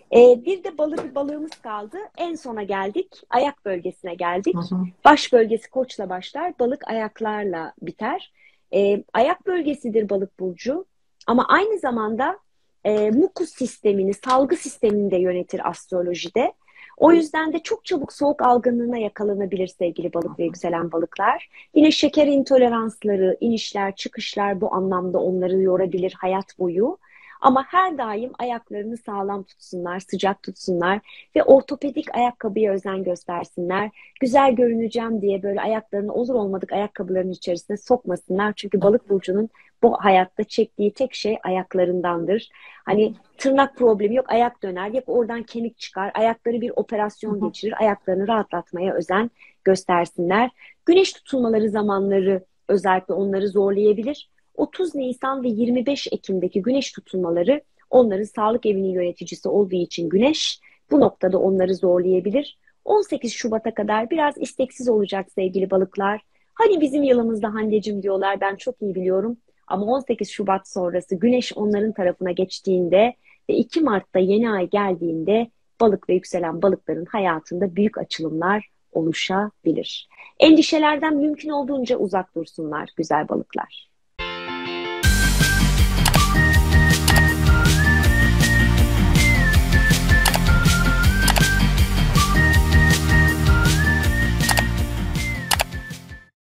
Bir de bir balığımız kaldı. En sona geldik. Ayak bölgesine geldik. Hı hı. Baş bölgesi koçla başlar. Balık ayaklarla biter. Ayak bölgesidir balık burcu. Ama aynı zamanda mukus sistemini, salgı sistemini de yönetir astrolojide. O yüzden de çok çabuk soğuk algınlığına yakalanabilir sevgili balık ve yükselen balıklar. Yine şeker intoleransları, inişler, çıkışlar bu anlamda onları yorabilir hayat boyu. Ama her daim ayaklarını sağlam tutsunlar, sıcak tutsunlar ve ortopedik ayakkabıya özen göstersinler. Güzel görüneceğim diye böyle ayaklarını olur olmadık ayakkabıların içerisine sokmasınlar. Çünkü balık burcunun bu hayatta çektiği tek şey ayaklarındandır. Hani tırnak problemi yok, ayak döner, yok oradan kemik çıkar, ayakları bir Hı operasyon hı. geçirir, ayaklarını rahatlatmaya özen göstersinler. Güneş tutulmaları zamanları özellikle onları zorlayabilir. 30 Nisan ve 25 Ekim'deki güneş tutulmaları onların sağlık evinin yöneticisi olduğu için güneş bu noktada onları zorlayabilir. 18 Şubat'a kadar biraz isteksiz olacak sevgili balıklar. Hani bizim yılımızda Hande'cim diyorlar, ben çok iyi biliyorum. Ama 18 Şubat sonrası güneş onların tarafına geçtiğinde ve 2 Mart'ta yeni ay geldiğinde balık ve yükselen balıkların hayatında büyük açılımlar oluşabilir. Endişelerden mümkün olduğunca uzak dursunlar güzel balıklar.